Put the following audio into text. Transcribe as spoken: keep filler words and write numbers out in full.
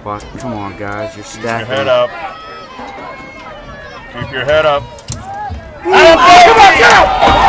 Fuck, come on, guys, you're Keep your stacking. head up. Keep your head up. Oh, come on, go!